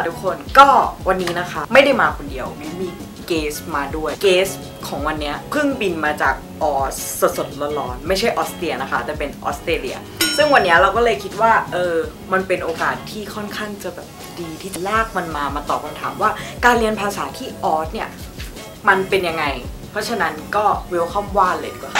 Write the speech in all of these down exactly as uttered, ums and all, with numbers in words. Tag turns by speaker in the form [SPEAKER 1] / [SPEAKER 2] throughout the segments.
[SPEAKER 1] ทุกคนก็วันนี้นะคะไม่ได้มาคนเดียวมีเกสมาด้วยเกสของวันนี้เพิ่งบินมาจากออสสดๆร้อนๆไม่ใช่ออสเตรียนะคะแต่เป็นออสเตรเลียซึ่งวันนี้เราก็เลยคิดว่าเออมันเป็นโอกาสที่ค่อนข้างจะแบบดีที่จะลากมันมามาตอบคำถามว่าการเรียนภาษาที่ออสเนี่ยมันเป็นยังไงเพราะฉะนั้นก็เวลคัมว่านเลยดีกว่า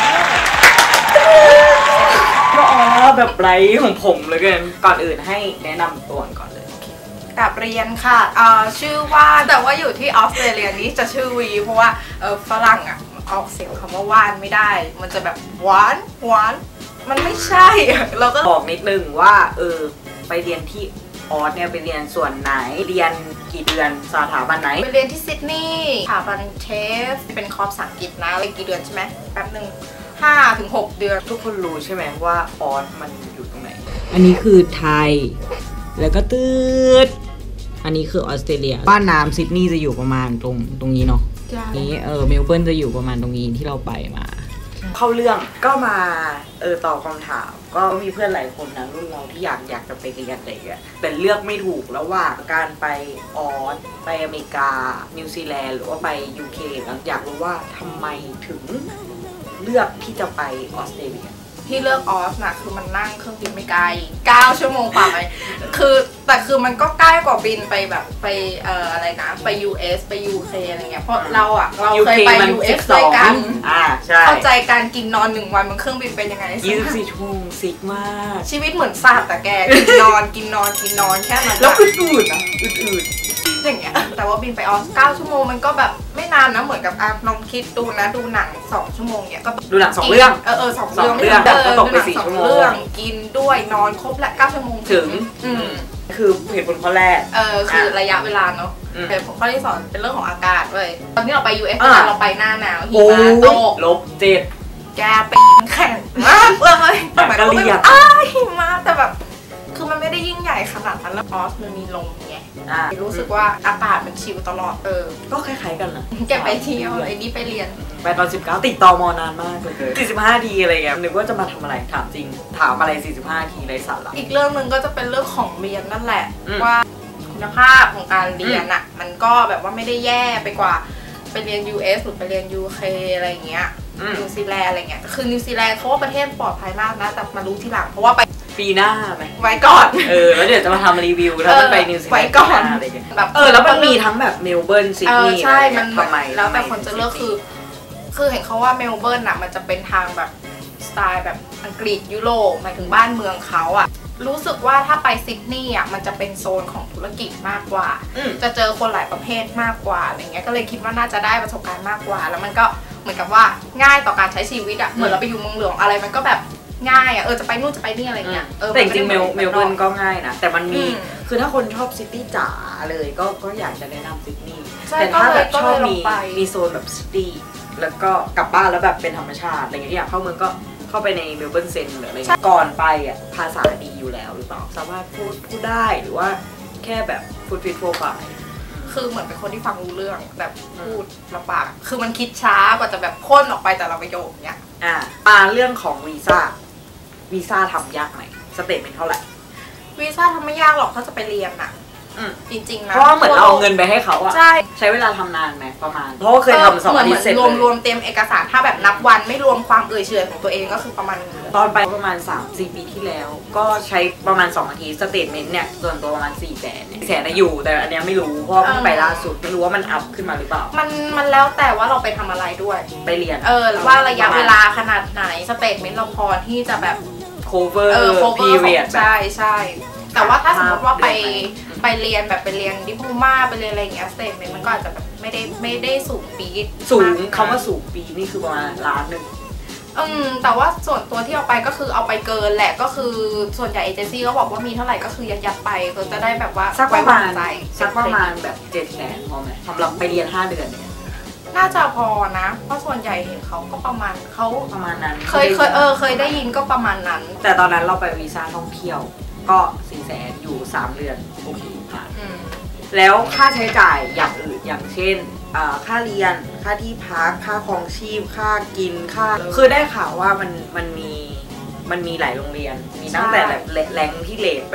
[SPEAKER 1] ก็อ๋อแบบไร้ของผมเลยกันก่อนอื่นให้แนะนำตัวก่อนเลย
[SPEAKER 2] กับเรียนค่ะอ่าชื่อว่าแต่ว่าอยู่ที่ออสเตรเลียนี้จะชื่อวีเพราะว่าเออฝรั่งอ่ะออกเสียงคำว่าว่านไม่ได้มันจะแบบหวานหวานมันไม่ใช่เราก็
[SPEAKER 1] บอกนิดนึงว่าเออไปเรียนที่ออสเนี่ยไปเรียนส่วนไหนเรียนกี่เดือนสถาบันไหน
[SPEAKER 2] ไปเรียนที่ซิดนีย์สถาบันเทฟเป็นคอร์สภาษาอังกฤษนะเลยกี่เดือนใช่ไหมแป๊บหนึ่งห้าถึงหกเดือน
[SPEAKER 1] ทุกคนรู้ใช่ไหมว่าออสมันอยู่ตรงไหน
[SPEAKER 3] อันนี้คือไทยแล้วก็ตืดอันนี้คือออสเตรเลียบ้านน้ำซิดนีย์จะอยู่ประมาณตรงตรงนี้เนาะนี้เออเมลเบิร์นจะอยู่ประมาณตรงนี้ที่เราไปมา
[SPEAKER 1] เข้าเรื่องก็มาเออตอบคำถามก็มีเพื่อนหลายคนนะรุ่นเราที่อยากอยากจะไปเรียนอะไรอย่างเงี้ยแต่เลือกไม่ถูกระหว่างการไปออสไปอเมริกานิวซีแลนด์หรือว่าไป ยู เค แล้วอยากรู้ว่าทำไมถึงเลือกที่จะไปออสเตรเลีย
[SPEAKER 2] ที่เลือกออสนะคือมันนั่งเครื่องบินไม่ไกลเก้าชั่วโมงป่ะไหมคือแต่คือมันก็ใกล้กว่าบินไปแบบไปเอ่ออะไรนะไป ยู เอส ไป ยู เค อะไรเงี้ยเพราะเราอ่ะเราเคยไป ยู เอส ด้วยกันเข้าใจการกินนอนหนึ่งวันบนเครื่องบินเป็นยังไง
[SPEAKER 1] ยี่สิบสี่ชั่วโมงซิกมาก
[SPEAKER 2] ชีวิตเหมือนสัตว์แต่แกกินนอนกินนอนกินนอนแค่นั้น
[SPEAKER 1] แล้วอืดๆอ่ะอืด
[SPEAKER 2] ๆอย่างเงี้ยแต่ว่าบินไปออสเก้าชั่วโมงมันก็แบบไม่นานนะเหมือนกับอ่ะลองคิดดูนะดูหนังสองชั่วโมงเนี้ยก็
[SPEAKER 1] ดูหนังสองเรื่อง
[SPEAKER 2] เออเออสองเรื่องเรื่องก็ตกไปสี่ชั่วโมงกินด้วยนอนครบและเก้าชั่วโมง
[SPEAKER 1] ถึงอืมคือเหตุผลข้อแรก
[SPEAKER 2] เออคือระยะเวลาเนาะเหตุผลข้อที่สองเป็นเรื่องของอากาศเว้ยตอนที่เราไป ยู เอส เราไปหน้าหนาวหิมะตก
[SPEAKER 1] ลบเจ็ด
[SPEAKER 2] แกปีนแข็งมากเลยแต่แบบก็แบบอ้าหิมะแต่แบบคือมันไม่ได้ยิ่งใหญ่ขนาดนั้นแล้วออสมันมีลมไงรู้สึกว่าอากาศมันชิลตลอดเออ
[SPEAKER 1] ก็คล้ายๆกันนะ
[SPEAKER 2] แกไปเที่ยวไอ้นี่ไปเรียน
[SPEAKER 1] ไปตอนสิบเก้าติดต่อมอนานมากเลยสี่สิบห้าทีอะไรเงี้ยนึกว่าจะมาทำอะไรถามจริงถามอะไรสี่สิบห้าทีไรสาระ
[SPEAKER 2] อีกเรื่องนึงก็จะเป็นเรื่องของเรียนนั่นแหละว่าคุณภาพของการเรียนอ่ะมันก็แบบว่าไม่ได้แย่ไปกว่าไปเรียน ยู เอส หรือไปเรียน ยู เค อะไรเงี้ยนิวซีแลนด์อะไรเงี้ยคือนิวซีแลนด์เขาว่าประเทศปลอดภัยมากนะแต่มารู้ทีหลังเพราะว่าไป
[SPEAKER 1] ปีหน้าไหม
[SPEAKER 2] ไว้ก่อน
[SPEAKER 1] เออแล้วเดี๋ยวจะมาทำรีวิวถ้ามันไปนิวซีแลนด์
[SPEAKER 2] ไว้ก่อน
[SPEAKER 1] อะไรเงี้ยแบบเออแล้วมันมีทั้งแบบเมลเบิร์นซิดนีย์
[SPEAKER 2] ใช่มันทำไมแล้วแต่คนจะเลือกคือคือเห็นเขาว่าเมลเบิร์นอ่ะมันจะเป็นทางแบบสไตล์แบบอังกฤษยุโรปหมายถึงบ้านเมืองเขาอ่ะรู้สึกว่าถ้าไปซิดนีย์อ่ะมันจะเป็นโซนของธุรกิจมากกว่าจะเจอคนหลายประเภทมากกว่าอะไรเงี้ยก็เลยคิดว่าน่าจะได้ประสบการณ์มากกว่าแล้วมันก็เหมือนกับว่าง่ายต่อการใช้ชีวิตอ่ะเหมือนเราไปอยู่เมืองหลวงอะไรมันก็แบบง่ายอ่ะเออจะไปนู่นจะไปนี่อะไรเงี้ย
[SPEAKER 1] เออแต่จริงเมลเมลเบิร์นก็ง่ายนะแต่มันมีคือถ้าคนชอบซิตี้จ๋าเลยก็ก็อยากจะแนะนำซิดนีย์แต่ถ้าแบบชอบมีมีโซนแบบซิตี้แล้วก็กลับบ้านแล้วแบบเป็นธรรมชาติอะไรเงี้ยอยากเข้าเมืองก็เข้าไปในเมลเบิร์นเซนหรืออะไรก่อนไปอ่ะภาษาดีอยู่แล้วหรือเปล่าสามารถพูดพูดได้หรือว่าแค่แบบพูดฟิตโปรไฟล์
[SPEAKER 2] คือเหมือนเป็นคนที่ฟังรู้เรื่องแบบพูดลำบากคือมันคิดช้ากว่าจะแบบพ่นออกไปแต่ละประโยคเนี้ย
[SPEAKER 1] อ่ามาเรื่องของวีซ่าวีซ่าทำยากไหมสเตทเมนต์เท่าไหร่
[SPEAKER 2] วีซ่าทำไม่ยากหรอกถ้าจะไปเรียนอะจริงๆนะ
[SPEAKER 1] เพราะเหมือนเราเอาเงินไปให้เขาอะใช่ใช้เวลาทำนานไหมประมาณเพราะว่าเคยทำสองอาทิตย์เสร็จ
[SPEAKER 2] รวมรวมเต็มเอกสารถ้าแบบนับวันไม่รวมความเอื่อยเฉื่อยของตัวเองก็คือประมาณ
[SPEAKER 1] ตอนไปประมาณ สามถึงสี่ ปีที่แล้วก็ใช้ประมาณสองอาทิตย์สเตทเมนต์เนี่ยส่วนตัวประมาณสี่แสนแสนอยู่แต่อันนี้ไม่รู้เพราะเพิ่งไปล่าสุดไม่รู้ว่ามันอัพขึ้นมาหรือเปล่า
[SPEAKER 2] มันมันแล้วแต่ว่าเราไปทำอะไรด้วย
[SPEAKER 1] ไปเรียน
[SPEAKER 2] เออว่าระยะเวลาขนาดไหนสเตทเมนต์เราพอที่จะแบบ
[SPEAKER 1] cover
[SPEAKER 2] เออ period ใช่ใช่แต่ว่าถ้าสมมติว่าไปไปเรียนแบบไปเรียนดิโพมาไปเรียนอะไรอย่างเงี้ยสเตทเมนต์มันก็อาจจะแบบไม่ได้ไม่ได้สูงปี
[SPEAKER 1] สูงคำว่าสูงปีนี่คือประมาณล้านหนึ่ง
[SPEAKER 2] อืมแต่ว่าส่วนตัวที่เอาไปก็คือเอาไปเกินแหละก็คือส่วนใหญ่เอเจนซี่ก็บอกว่ามีเท่าไหร่ก็คือยัดยัดไปก็จะได้แบบว่า
[SPEAKER 1] สักประมาณสักประมาณแบบเจ็ดแสนพอไหมสำหรับไปเรียนห้าเดือนเนี่ย
[SPEAKER 2] น่าจะพอนะเพราะส่วนใหญ่เห็นเขาก็ประมาณเขา
[SPEAKER 1] ประมาณนั้น
[SPEAKER 2] เคยเคยเออเคยได้ยินก็ประมาณนั้น
[SPEAKER 1] แต่ตอนนั้นเราไปวีซ่าท่องเที่ยวก็สี่แสนอยู่สามเดือนโอเคผ่านแล้วค่าใช้จ่ายอย่างอื่นอย่างเช่นค่าเรียนค่าที่พักค่าครองชีพค่ากินค่าคือได้ข่าวว่ามันมันมีมันมีหลายโรงเรียนมีตั้งแต่แบบแรงที่เลทแบบ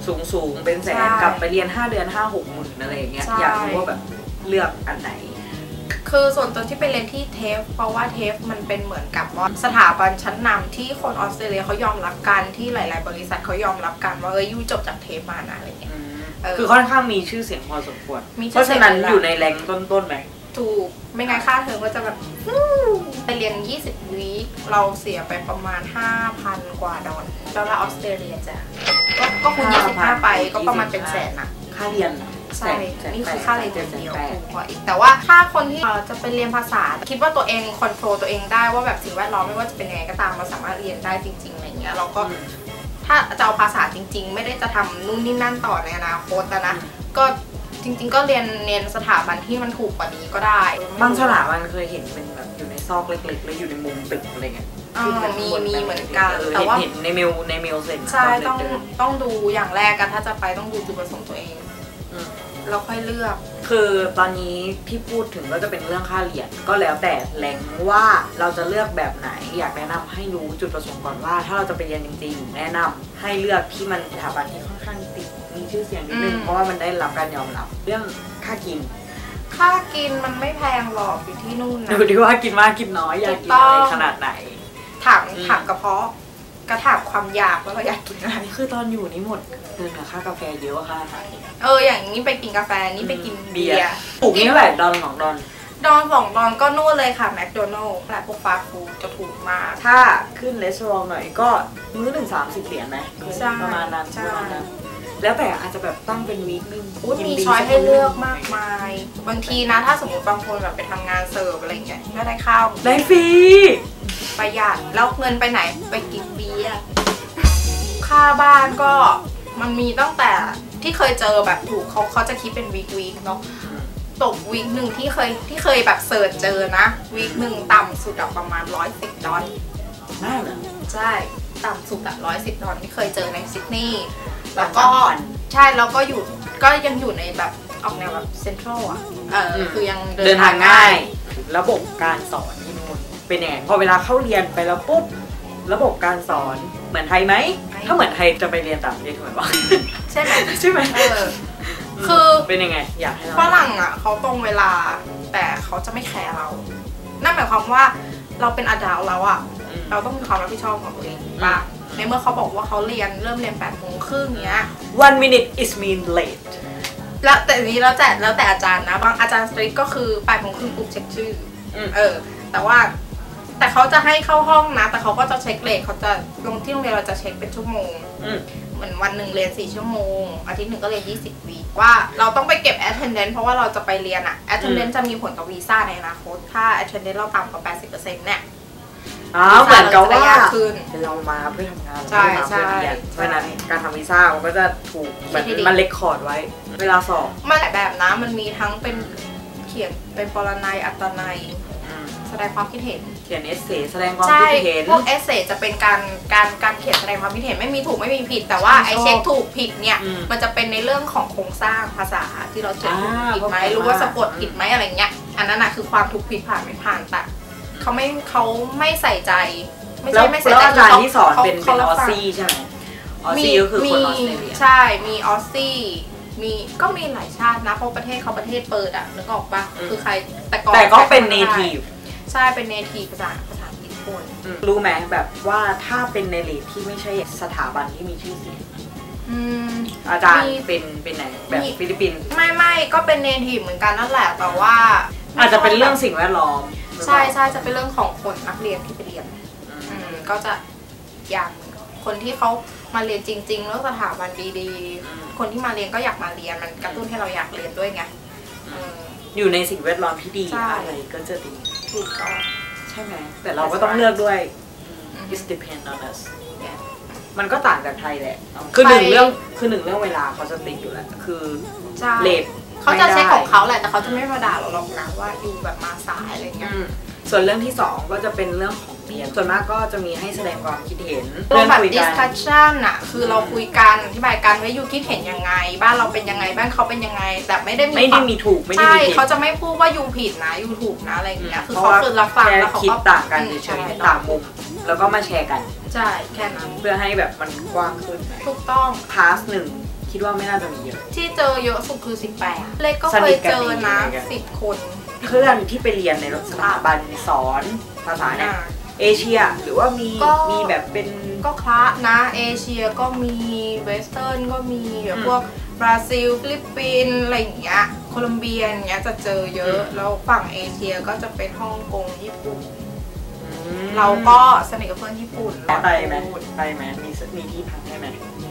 [SPEAKER 1] สูงสูงเป็นแสนกลับไปเรียนห้าเดือนห้าหกหมื่นอะไรอย่างเงี้ยอยากรู้ว่าแบบเลือกอันไหน
[SPEAKER 2] คือส่วนตัวที่ไปเรียนที่เทฟเพราะว่าเทฟมันเป็นเหมือนกับว่าสถาบันชั้นนำที่คนออสเตรเลียเขายอมรับกันที่หลายๆบริษัทเขายอมรับกันว่าเออยูจบจากเทฟมานะอะไรเงี้ย
[SPEAKER 1] คือค่อนข้างมีชื่อเสียงพอสมควรเพราะฉะนั้นอยู่ในแรงต้นๆไหม
[SPEAKER 2] ถูกไม่งั้นค่าเทอมก็จะแบบไปเรียนยี่สิบวีคเราเสียไปประมาณ ห้าพัน กว่าดอลดอลลาร์ออสเตรเลียจ้ะก็คูณยี่สิบห้าไปก็ประมาณเป็นแสนนะ
[SPEAKER 1] ค่าเรียน
[SPEAKER 2] ใช่นี่คือค่าเรียนเดียวถูกกว่าอีกแต่ว่าถ้าคนที่จะไปเรียนภาษาคิดว่าตัวเองคอนโทรลตัวเองได้ว่าแบบสิ่งแวดล้อมไม่ว่าจะเป็นยังไงก็ตามเราสามารถเรียนได้จริงๆอะไรเงี้ยเราก็ถ้าจะเอาภาษาจริงๆไม่ได้จะทำนู่นนี่นั่นต่อในอนาคตนะก็จริงๆก็เรียนเรียนสถาบันที่มันถูกกว่านี้ก็ได้
[SPEAKER 1] บางสถาบันเคยเห็นเป็นแบบอยู่ในซอกเล็กๆแล้วอยู่ในมุมตึกอะไรเงี้ย
[SPEAKER 2] มีมีเหมือนกันแต่ว่า
[SPEAKER 1] เห็นในเมลในเมลเซ็น
[SPEAKER 2] ใช่ต้องต้องดูอย่างแรกกันถ้าจะไปต้องดูจุดประสงค์ตัวเองเราค่อยเลือก
[SPEAKER 1] คือตอนนี้ที่พูดถึงก็จะเป็นเรื่องค่าเรียนก็แล้วแต่แหล่งว่าเราจะเลือกแบบไหนอยากแนะนำให้รู้จุดประสงค์ก่อนว่าถ้าเราจะไปเรียนจริงๆแนะนำให้เลือกที่มันสถาบันที่ค่อนข้างติดมีชื่อเสียงนิดนึงเพราะว่ามันได้รับการยอมรับเรื่องค่ากิน
[SPEAKER 2] ค่ากินมันไม่แพงหรอกอยู่ที่นู่นนะ
[SPEAKER 1] ดูดิว่ากินมากกินน้อยอยากกินอะไรขนาดไหน
[SPEAKER 2] ถามถามกระเพาะกระถามความอยากว่าเราอยากกินอะไร
[SPEAKER 1] คือตอนอยู่นี่หมดเงินกับค่ากาแฟเยอะค่ะ
[SPEAKER 2] เอออย่างนี้ไปกินกาแฟนี่ไปกินเบียร์
[SPEAKER 1] ถูกนี่เท่าไหร่ดอนสองดอน
[SPEAKER 2] ดอนสองดอนก็นู่นเลยค่ะแมคโดนัลล์และพวกฟาสต์ฟู้ดจะถูกมาก
[SPEAKER 1] ถ้าขึ้นรีสอร์ทหน่อยก็มื้อหนึ่งสามสิบเหรียญไหมประมาณนั้นประมาณนั้นแล้วแต่อาจจะแบบตั้งเป็นวีคนึง
[SPEAKER 2] มีช้อยให้เลือกมากมายบางทีนะถ้าสมมติบางคนแบบไปทำงานเสิร์ฟอะไรเงี้ยก็ได้ข้าว
[SPEAKER 1] ได้ฟรี
[SPEAKER 2] ประหยัดแล้วเงินไปไหนไปกินเบียร์ค่าบ้านก็มันมีตั้งแต่ที่เคยเจอแบบถูกเขาเขาจะคิดเป็นวีควีคเนาะตกวีคหนึ่งที่เคยที่เคยแบบเสิร์ชเจอนะวีคหนึ่งต่ำสุดประมาณร้อยสิบดอล
[SPEAKER 1] มากเลย
[SPEAKER 2] ใช่ต่ำสุดอะร้อยสิบดอลที่เคยเจอในซิดนีย์แล้วก็ใช่แล้วก็อยู่ก็ยังอยู่ในแบบออกแนวแบบเซ็นทรัลอ่ะเออคือยัง
[SPEAKER 1] เดินทางง่ายระบบการสอนที่นู่นเป็นยังไงพอเวลาเข้าเรียนไปแล้วปุ๊บระบบการสอนเหมือนไทยไหมถ้าเหมือนไทยจะไปเรียนต่างประเทศถูกไหมบ้าง
[SPEAKER 2] ใช่ไหม
[SPEAKER 1] ใช่ไหม
[SPEAKER 2] เออคือ
[SPEAKER 1] เป็นยังไงอยากให้
[SPEAKER 2] ฝรั่งอ่ะเขาตรงเวลาแต่เขาจะไม่แคร์เรานั่นหมายความว่าเราเป็นอดัลต์แล้วอ่ะเราต้องมีความรับผิดชอบของตัวเองป่ะในเมื่อเขาบอกว่าเขาเรียนเริ่มเรียนแปดโมงครึ่งเนี้ย
[SPEAKER 1] one minute is mean late
[SPEAKER 2] แล้วแต่นี้แล้วแต่แล้วแต่อาจารย์นะบางอาจารย์สตรีทก็คือแปดโมงครึ่งปุ๊บเช็คชื่อเออแต่ว่าแต่เขาจะให้เข้าห้องนะแต่เขาก็จะเช็คเลทเขาจะลงที่โรงเรียนเราจะเช็คเป็นชั่วโมงเหมือนวันหนึ่งเรียนสี่ชั่วโมงอาทิตย์หนึ่งก็เรียนยี่สิบวีคว่าเราต้องไปเก็บ attendance เพราะว่าเราจะไปเรียนอะ attendance จะมีผลต่อวีซ่าในอนาคตถ้า attendance เราต่ำกว่า แปดสิบเปอร์เซ็นต์ เนี่ย
[SPEAKER 1] อ๋อเหมือนกับว่าเรามาเพื่อทำงาน
[SPEAKER 2] ใช่ใช่
[SPEAKER 1] เพราะนั้นการทำวีซ่ามันก็จะถูกแบบมันเล็กคอร์ดไว้เวลาสอบ
[SPEAKER 2] มันหลายแบบนะมันมีทั้งเป็นเขียนเป็นปรนัยอัตนัยแสดงความคิดเห็น
[SPEAKER 1] เขียนเอเซแสดงความคิดเห็น
[SPEAKER 2] พวกเอเซจะเป็นการการการเขียนแสดงความคิดเห็นไม่มีถูกไม่มีผิดแต่ว่าไอเช็คถูกผิดเนี่ยมันจะเป็นในเรื่องของโครงสร้างภาษาที่เราเขียนถูกผิดไหมรู้ว่าสะกดผิดไหมอะไรเงี้ยอันนั้นน่ะคือความถูกผิดผ่านไม่ผ่านแต่เขาไม่เขาไม่ใส่ใจไม่ใช่ไม่ใส่ใจ
[SPEAKER 1] อาจารย์ที่สอนเป็นเป็นออสซี่ใช่ไหมออสซี่ก็คือคนออสเตรเลีย
[SPEAKER 2] ใช่มีออสซี่มีก็มีหลายชาตินะเพราะประเทศเขาประเทศเปิดอ่ะนึกออกปะคือใคร
[SPEAKER 1] แต่ก่อนแต่ก็เป็นเนทีฟ
[SPEAKER 2] ใช่เป็นเนทีฟภาษาภาษาอังกฤษคน
[SPEAKER 1] รู้ไหมแบบว่าถ้าเป็นในลีกที่ไม่ใช่สถาบันที่มีชื่อเสียงอาจารย์เป็นเป็นไหนแบบฟิลิปปินส์
[SPEAKER 2] ไม่ไม่ก็เป็นเนทีฟเหมือนกันนั่นแหละแต่ว่า
[SPEAKER 1] อาจจะเป็นเรื่องสิ่งแวดล้อม
[SPEAKER 2] ใช่ใช่จะเป็นเรื่องของคนนักเรียนที่ไปเรียนก็จะอย่างคนที่เขามาเรียนจริงๆแล้วสถาบันดีๆคนที่มาเรียนก็อยากมาเรียนมันกระตุ้นให้เราอยากเรียนด้วยไง
[SPEAKER 1] อยู่ในสิ่งแวดล้อมที่ดีอะไรก็จะดี
[SPEAKER 2] ถูกต้อง
[SPEAKER 1] ใช่ไหมแต่เราก็ต้องเลือกด้วย it depends on us มันก็ต่างจากไทยแหละคือหนึ่งเรื่องคือหนึ่งเรื่องเวลาเขาจะติดอยู่แหละคือเลท
[SPEAKER 2] เขาจะเช็คของเขาแหละแต่เขาจะไม่มาด่าเราหรอกนะว่าอยู่แบบมาสายอะไรเงี้ย
[SPEAKER 1] ส่วนเรื่องที่สองก็จะเป็นเรื่องของเรียนส่วนมากก็จะมีให้แสดงความคิดเห็น
[SPEAKER 2] เรื่องแบบ discussion อะคือเราคุยกันอธิบายกันว่ายูคิดเห็นยังไงบ้านเราเป็นยังไงบ้านเขาเป็นยังไงแต่ไม่ได้มี
[SPEAKER 1] ไม่ได้มีถูกไม่ได้มีผิด
[SPEAKER 2] เขาจะไม่พูดว่ายูผิดนะยูถูกนะอะไรเงี้ยคือเขาคือรับฟังแล้วเขา
[SPEAKER 1] คิดต่างกันเฉยๆต่างมุมแล้วก็มาแชร์กัน
[SPEAKER 2] ใช่แค่นั้น
[SPEAKER 1] เพื่อให้แบบมันกว้างขึ้น
[SPEAKER 2] ถูกต้อง
[SPEAKER 1] พาสหนึ่งคิดว่าไม่น่าจะมีเยอะ
[SPEAKER 2] ที่เจอเยอะสุดคือสิบแปดเล็กก็เคยเจอนะสิบคน
[SPEAKER 1] เพื่อนที่ไปเรียนในสถาบันสอนภาษาเนี่ยเอเชียหรือว่ามีมีแบบเป็น
[SPEAKER 2] ก็คละนะเอเชียก็มีเวสเทิร์นก็มีแบบพวกบราซิลฟิลิปปินส์อะไรอย่างเงี้ยโคลอมเบียอย่างเงี้ยจะเจอเยอะแล้วฝั่งเอเชียก็จะเป็นฮ่องกงญี่ปุ่นเราก็สนิทกับเพื่อนญี่ปุ่น
[SPEAKER 1] ไปไหมไปไหมมีมีที่พักให้ไหม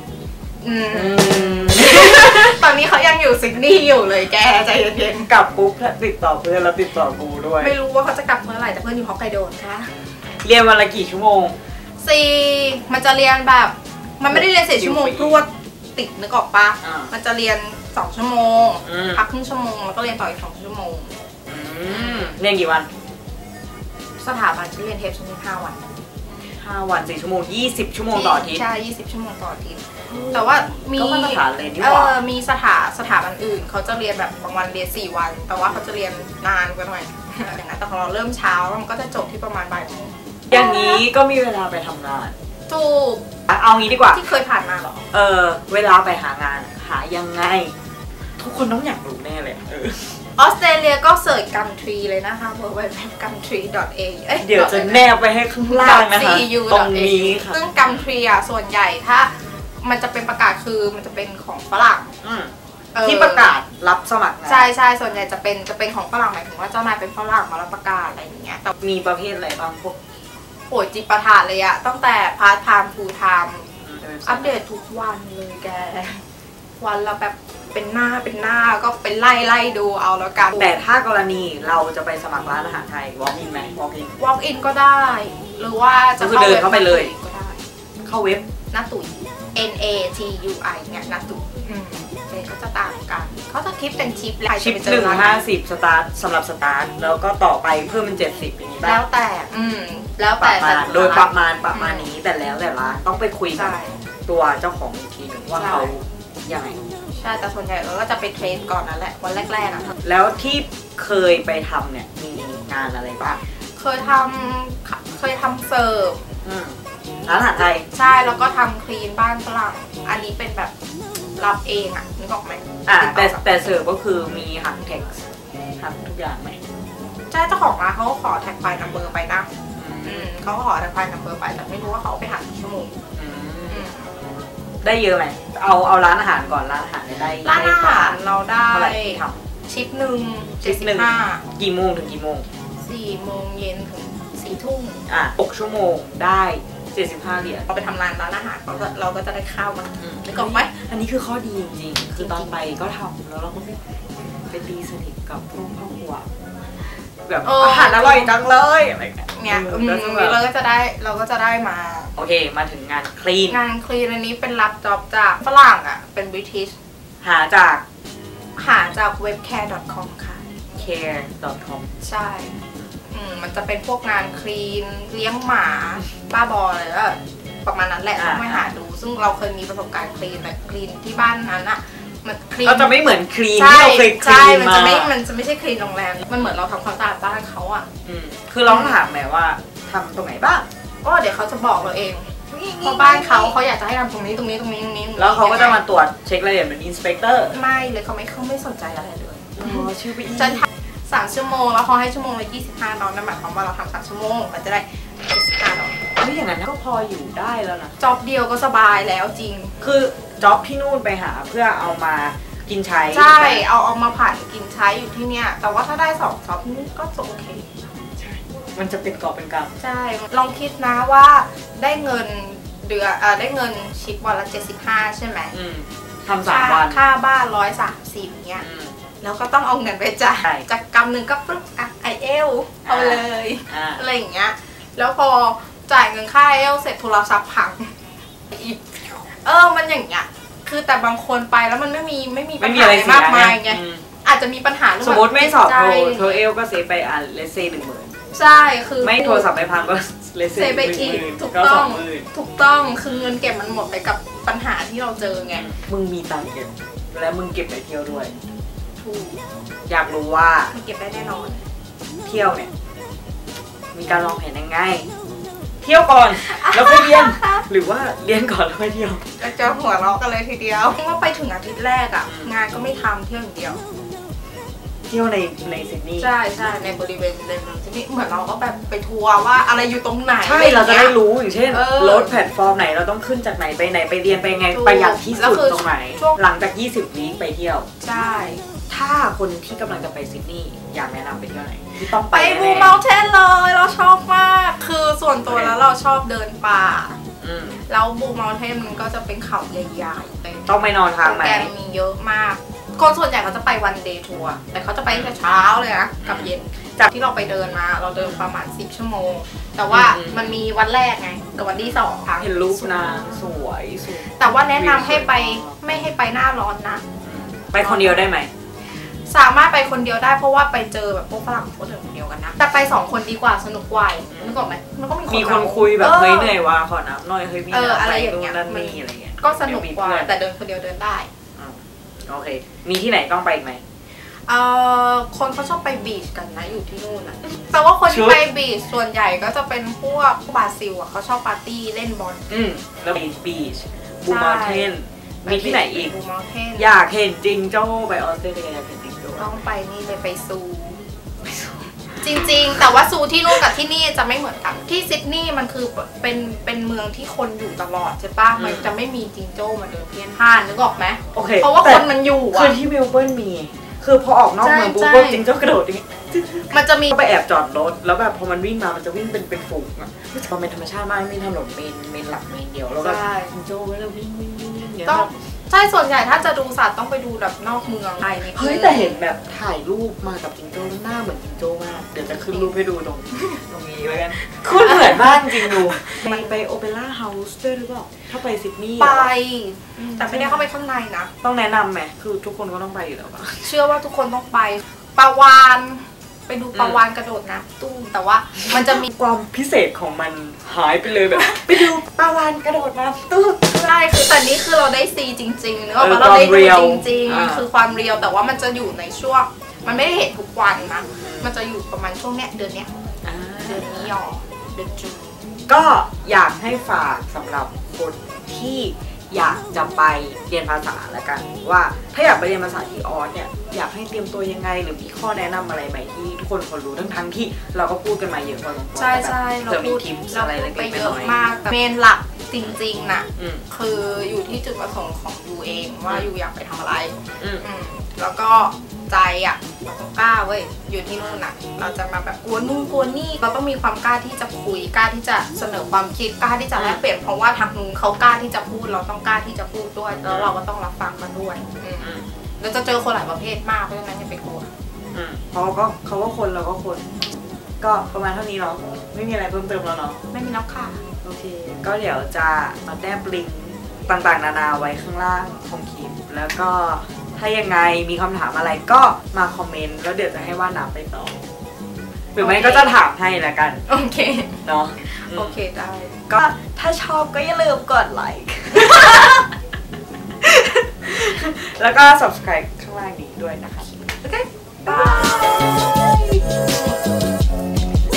[SPEAKER 2] ตอนนี้เขายังอยู่ซิดนีย์อยู่เลยแกใจเย็น
[SPEAKER 1] ๆกลับปุ๊บติดต่อเพื่อนแล้วติดต่อกูด้วย
[SPEAKER 2] ไม่รู้ว่าเขาจะกลับเมื่อไหร่แต่เพื่อนอยู่ฮอกไกโดค่ะ
[SPEAKER 1] เรียนวันละกี่ชั่วโมง
[SPEAKER 2] สี่มันจะเรียนแบบมันไม่ได้เรียนสี่ชั่วโมงรวดติดนึกออกปะมันจะเรียนสองชั่วโมงพักครึ่งชั่วโมงแล้วก็เรียนต่ออีกสองชั่วโมง
[SPEAKER 1] เรียนกี่วัน
[SPEAKER 2] สถาบันที่เรียนเทปชั่วโมงห้าวัน
[SPEAKER 1] ห้าวันสี่ชั่วโมงยี่สิบชั่วโมงต่ออาทิตย์
[SPEAKER 2] ใช่ยี่สิบชั่วโมงต่ออาทิตย์แต่ว่ามี
[SPEAKER 1] ก็มาตรฐานเลยนี่
[SPEAKER 2] หว่ามีสถาสถาบันอื่นเขาจะเรียนแบบบางวันเรียนสี่วันแต่ว่าเขาจะเรียนนานกว่าหน่อยอย่างนั้นแต่ของเราเริ่มเช้ามันก็จะจบที่ประมาณบ่ายโมง
[SPEAKER 1] อย่างนี้ก็มีเวลาไปทำงาน
[SPEAKER 2] ถูก
[SPEAKER 1] เอางี้ดีกว่า
[SPEAKER 2] ที่เคยผ่านมาหรอ
[SPEAKER 1] เออเวลาไปหางานหายังไงทุกคนต้องอยากรู้แน่เลยเออ
[SPEAKER 2] ออสเตรเลียก็เสิร์ช country เลยนะคะ ดับเบิลยู ดับเบิลยู ดับเบิลยู ดอท country ดอท เอ
[SPEAKER 1] เดี๋ยวจะแนบไปให้ข้างล่างนะคะตรงนี้ค่ะ
[SPEAKER 2] ซึ่ง country อ่ะส่วนใหญ่ถ้ามันจะเป็นประกาศคือมันจะเป็นของฝรั่ง
[SPEAKER 1] ที่ประกาศรับสมัคร
[SPEAKER 2] ใช่ใช่ส่วนใหญ่จะเป็นจะเป็นของฝรั่งหมายถึงว่าเจ้านายเป็นฝรั่งมารับประกาศอะไรอย่างเงี้ย
[SPEAKER 1] แต่มีประเภทอะไรบ้างพวก
[SPEAKER 2] โอ้ยจิปาถาเลยอะตั้งแต่พาร์ทไทม์ฟูลไทม์อัปเดตทุกวันเลยแกวันละแบบเป็นหน้าเป็นหน้าก็เป็นไล่ไล่ดูเอาแล้วกัน
[SPEAKER 1] แต่ถ้ากรณีเราจะไปสมัครร้านอาหารไทย walk in ไหม walk in
[SPEAKER 2] walk in ก็ได้หรือว่าจะ
[SPEAKER 1] เข้าเดินเข้าไปเลย
[SPEAKER 2] ก็ได้
[SPEAKER 1] เข้าเว็บ
[SPEAKER 2] หน้าตุ๋ย N A T U I เนี่ยหน้าตุ๋ยเลยเขาจะต่างกันเขาจะคิดเป็นชิป
[SPEAKER 1] เลยชิปหนึ่งห้าสิบสตาร์ทสำหรับสตาร์ทแล้วก็ต่อไปเพิ่มเป็นเจ็ดสิบอย่างนี้ป่ะ
[SPEAKER 2] แล้วแต่อืมแล้วแต่
[SPEAKER 1] โดยประมาณประมาณนี้แต่แล้วแต่ละต้องไปคุยกับตัวเจ้าของอีกทีหนึ่งว่าเขายังไง
[SPEAKER 2] ใช่แต่ส่วนใหญ่เราก็จะไปเทรนก่อนนั่นแหละวันแรกๆนะ
[SPEAKER 1] แล้วที่เคยไปทำเนี่ยมีงานอะไรบ้าง
[SPEAKER 2] เคยทำเคยทำเสิร์ฟ
[SPEAKER 1] ร้านอาหารไทย
[SPEAKER 2] ใช่แล้วก็ทำคลีนบ้านฝรั่งอันนี้เป็นแบบรับเองอ่ะนึกออกไหม
[SPEAKER 1] อ่าแต่แต่เสิร์ฟก็คือมีหักแท็กซ์หักทุกอย่างไหม
[SPEAKER 2] ใช่เจ้าของร้านเขาก็ขอแท็กไฟล์นัมเบอร์ไปนะเขาก็ขอแท็กไฟล์นัมเบอร์ไปแต่ไม่รู้ว่าเขาไปหักกี่ชั่วโมง
[SPEAKER 1] ได้เยอะไหมเอาเอาร้านอาหารก่อนร้านอาหารได้
[SPEAKER 2] ร้านอาหารเราได้ชิปหนึ่งเจ็ดสิบห้า
[SPEAKER 1] กี่โมงถึงกี่โมง
[SPEAKER 2] สี่โมงเย็นถึงสี่ทุ่ม
[SPEAKER 1] อ่ะหกชั่วโมงได้เจ็ดสิบห้าเหรียญ
[SPEAKER 2] เราไปทำร้านร้านอาหารเราก็เราก็จะได้ข้าวมานึกออกไหม
[SPEAKER 1] อันนี้คือข้อดีจริงๆคือตอนไปก็ทำแล้วเราก็ไปไปตีสนิทกับพวกพ่อครัวแบบอาหารอร่อยจังเลยอะไร
[SPEAKER 2] เนี่ยเราก็จะได้เราก็จะได้มา
[SPEAKER 1] โอเคมาถึงงานคลีน
[SPEAKER 2] งานคลีนอันนี้เป็นรับจ็อบจากฝรั่งอ่ะเป็นบริติช
[SPEAKER 1] หาจาก
[SPEAKER 2] หาจากเว็บ แคร์ ดอท คอม ค่ะ
[SPEAKER 1] แคร์ ดอท คอม
[SPEAKER 2] ใช่มันจะเป็นพวกงานคลีนเลี้ยงหมาบ้าบออะไรก็ประมาณนั้นแหละต้องไปหาดูซึ่งเราเคยมีประสบการณ์คลีนแต่คลีนที่บ้านนั้นอะมันคลีน
[SPEAKER 1] เราจะไม่เหมือนคลีนที่เราเคยคลีนมา
[SPEAKER 2] มันจะไม่มันจะไม่ใช่คลีนโรงแรมมันเหมือนเราทำความสะอาดบ้านเขาอะ
[SPEAKER 1] คือเราต้องถามแม่ว่าทำตรงไหนบ้าง
[SPEAKER 2] ก็เดี๋ยวเขาจะบอกเราเองเพราะบ้านเขาเขาอยากจะให้ทำตรงนี้ตรงนี้ตรงนี้ตรงนี้
[SPEAKER 1] แล้วเขาก็จะมาตรวจเช็ครายละเอียดเป็นอินสเปกเตอร์
[SPEAKER 2] ไม่เลยเขาไม่เขาไม่สนใจอะไรเลย
[SPEAKER 1] อ๋อชื่อไปอีก
[SPEAKER 2] สามชั่วโมงแล้วเขาให้ชั่วโมงละยี่สิบห้าดอลลาร์นั่นหมายความว่าเราทำสามชั่วโมงมันจะได้เจ็ดสิบห้าดอลลาร์
[SPEAKER 1] เฮ้ยอย่างนั้นก็พออยู่ได้แล้วนะ
[SPEAKER 2] จ็อบเดียวก็สบายแล้วจริง
[SPEAKER 1] คือจ็อบที่นู่นไปหาเพื่อเอามากินใช้
[SPEAKER 2] ใช่เอาเอามาผ่านกินใช้อยู่ที่เนี่ยแต่ว่าถ้าได้สองจ็อบนี่ก็จะโอเค
[SPEAKER 1] มันจะเป็นกอบเป็นกำ
[SPEAKER 2] ใช่ลองคิดนะว่าได้เงินเดือนเอ่อได้เงินชิปวันละเจ็ดสิบห้าใช่ไหม
[SPEAKER 1] ทำสามวัน
[SPEAKER 2] ค่าบ้านร้อยสามสิบเนี้ยแล้วก็ต้องเอาเงินไปจ่ายจากกำหนึ่งก็ปึ๊บอ่ะไอเอลเอาเลยอะไรอย่างเงี้ยแล้วพอจ่ายเงินค่าไอเอลเสร็จโทรศัพท์พังเออมันอย่างเงี้ยคือแต่บางคนไปแล้วมันไม่มีไม่มีปัญหามากมายไงอาจจะมีปัญหา
[SPEAKER 1] สมมติไม่สอบโทรโทรเอลก็เซฟไปอ่ะเลสเซ่หนึ่งหมื่น
[SPEAKER 2] ใช่คือ
[SPEAKER 1] ไม่โทรศัพท์ไปพังก็เลสเซ่
[SPEAKER 2] ไปอีกถูกต้องถูกต้องคือเงินเก็บมันหมดไปกับปัญหาที่เราเจอไง
[SPEAKER 1] มึงมีตังค์เก็บแล้วมึงเก็บไปเที่ยวด้วยอยากรู้ว่า
[SPEAKER 2] เก็บได้แน่นอน
[SPEAKER 1] เที่ยวเนี่ยมีการวางแผนยังไงเที่ยวก่อนแล้วค่อยเรียนหรือว่าเรียนก่อนแล้วค่อยเที่ยว
[SPEAKER 2] จะเจอหัวเราะกันเลยทีเดียวว่าไปถึงอาทิตย์แรกอ่ะงานก็ไม่ทำเที่ยวอย่างเดียว
[SPEAKER 1] เที่ยวในในซิดนีย์
[SPEAKER 2] ใช่ใช่ในบริเวณในเมืองซิดนีย์เหมือนเราก็แบบไปทัวร์ว่าอะไรอยู่ตรงไหน
[SPEAKER 1] ใช่เราจะได้รู้อย่างเช่นรถแพลตฟอร์มไหนเราต้องขึ้นจากไหนไปไหนไปเรียนไปไงประหยัดที่สุดตรงไหนหลังจากยี่สิบวีคไปเที่ยว
[SPEAKER 2] ใช่
[SPEAKER 1] ถ้าคนที่กำลังจะไปซิดนีย์อยากแนะนำไปเที่ยวไหนที่ต้อง
[SPEAKER 2] ไปบูเมลเทนเลยเราชอบมากคือส่วนตัวแล้วเราชอบเดินป่าแล้วบูเมลเทนมันก็จะเป็นเขาใหญ่ๆ
[SPEAKER 1] ต้องไปนอนทางไหน
[SPEAKER 2] แกมีเยอะมากคนส่วนใหญ่เขาจะไปวันเดย์ทัวร์แต่เขาจะไปตั้งแต่เช้าเลยนะกับเย็นจากที่เราไปเดินมาเราเดินประมาณสิบชั่วโมงแต่ว่ามันมีวันแรกไงกับวันที่สอง
[SPEAKER 1] เห็นรูปนางสวยสวย
[SPEAKER 2] แต่ว่าแนะนำให้ไปไม่ให้ไปหน้าร้อนนะ
[SPEAKER 1] ไปคนเดียวได้ไหม
[SPEAKER 2] สามารถไปคนเดียวได้เพราะว่าไปเจอแบบพวกฝรั่งคนเดินคนเดียวกันนะแต่ไปสองคนดีกว่าสนุกกว่านึกออกไหมมันก็มี
[SPEAKER 1] มีคนคุยแบบเฮ้ยเหนื่อยว่ะขอนับหน่อยเฮ้ยพี่
[SPEAKER 2] อะไรอย่างเงี้ย
[SPEAKER 1] นั่นนี่อะไรเงี้ย
[SPEAKER 2] ก็สนุกกว่าแต่เดินคนเดียวเดินได้
[SPEAKER 1] โอเคมีที่ไหนต้องไปอีกไหม
[SPEAKER 2] เอ่อคนเขาชอบไปบีชกันนะอยู่ที่นู่นนะแต่ว่าคนที่ไปบีชส่วนใหญ่ก็จะเป็นพวกบราซิลอ่ะเขาชอบปาร์ตี้เล่นบอล
[SPEAKER 1] อืมแล้วบีชบีชบูมอลเทนมีที่ไหนอีก
[SPEAKER 2] บูมอลเทน
[SPEAKER 1] อยากเห็นจิงโจ้ไปออสเตรเลียอยากเห็นจิงโจ้
[SPEAKER 2] ต้องไปนี่เลยไปซูจริงๆแต่ว่าซูที่นู่นกับที่นี่จะไม่เหมือนกันที่ซิดนีย์มันคือเป็นเป็นเมืองที่คนอยู่ตลอดใช่ปะมันจะไม่มีจิงโจ้มาเดินเพี้ยนผ่านนึกออกไหม
[SPEAKER 1] โอเค
[SPEAKER 2] เพราะว่าคนมันอยู่
[SPEAKER 1] อ่ะคือที่เมลเบิร์นมีคือพอออกนอกเมืองปุ๊บจิงโจ้กระโดดอย่างงี้
[SPEAKER 2] มันจะมี
[SPEAKER 1] ไปแอบจอดรถแล้วแบบพอมันวิ่งมามันจะวิ่งเป็นเป็นฝูงอ่ะมันเป็นธรรมชาติมากไม่ถนนเมนเมนหลักเมนเดียวแล้วก็จิงโจ้ก็จะวิ่งวิ่งวิ่งวิ่งเนี่ย
[SPEAKER 2] ต้องใช่ส่วนใหญ่ถ้าจะดูสัตว์ต้องไปดูแบบนอกเมืองไทยนี่
[SPEAKER 1] เฮ้ยแต่เห็นแบบถ่ายรูปมากับจิงโจ้หน้าเหมือนจิงโจ้มากเดี๋ยวจะขึ้นรูปให้ดูตรงตรงนี้แล้วกันคุณเหมือนมากจริงดูไปไปโอเปร่าเฮาส์ด้วยหรือเปล่าถ้าไปซิดนีย์
[SPEAKER 2] ไปแต่ไม่ได้เข้าไปข้างในนะ
[SPEAKER 1] ต้องแนะนำไหมคือทุกคนก็ต้องไปอยู่แล้วป่ะ
[SPEAKER 2] เชื่อว่าทุกคนต้องไปปลาวาฬไปดูปลาวาฬกระโดดน้ำตู้แต่ว่ามันจะมี
[SPEAKER 1] ความพิเศษของมันหายไปเลยแบบไปดูปลาวาฬกระโดดน้ำตู้
[SPEAKER 2] ใช่คือแต่นี้คือเราได้ซีจริงๆเนอะเราได้ดูจริงๆมันคือความเรียวแต่ว่ามันจะอยู่ในช่วงมันไม่ได้เห็นทุกวันนะมันจะอยู่ประมาณช่วงเนี้ยเดือนเนี้ยเดือนนี้หรอเดือนจูน
[SPEAKER 1] ก็อยากให้ฝากสำหรับคนที่อยากจะไปเรียนภาษาแล้วกันว่าถ้าอยากไปเรียนภาษาที่ออสเนี่ยอยากให้เตรียมตัวยังไงหรือมีข้อแนะนำอะไรไหมที่ทุกคนควรรู้ทั้งทั้งที่เราก็พูดกันมาเยอะพอสมควร
[SPEAKER 2] ใช่ใช่เราพูดเราพูดไปเยอะมากแต่เมนหลักจริงๆน่ะคืออยู่ที่จุดประสงค์ของยูเองว่ายูอยากไปทำอะไรแล้วก็ใจอ่ะเราต้องกล้าเว้ยอยู่ที่นู่นน่ะเราจะมาแบบกลัวนู่นกลัวนี่เราต้องมีความกล้าที่จะคุยกล้าที่จะเสนอความคิดกล้าที่จะแลกเปลี่ยนเพราะว่าทางนู้นเขากล้าที่จะพูดเราต้องกล้าที่จะพูดด้วยแล้วเราก็ต้องรับฟังมันด้วยเราจะเจอคนหลายประเภทมากเพราะฉะนั้นอย่าไปกลัว
[SPEAKER 1] เพราะก็เขาก็คนเราก็คนก็ประมาณเท่านี้เนาะไม่มีอะไรเพิ่มเติมแล้วเนาะ
[SPEAKER 2] ไม่มีแล้วค่ะ
[SPEAKER 1] โอเคก็เดี๋ยวจะมาแนบลิงก์ต่างๆนานาไว้ข้างล่างของคลิปแล้วก็ถ้ายังไงมีคำถามอะไรก็มาคอมเมนต์แล้วเดี๋ยวจะให้ว่าน้ำไปตอบหรือไม่ก็จะถามให้ละกัน
[SPEAKER 2] โอเค
[SPEAKER 1] เนาะ
[SPEAKER 2] โอเคได้
[SPEAKER 1] ก็ถ้าชอบก็อย่าลืมกดไลค์แล้วก็ subscribe ข้างล่างนี้ด้วยนะคะโอเคบาย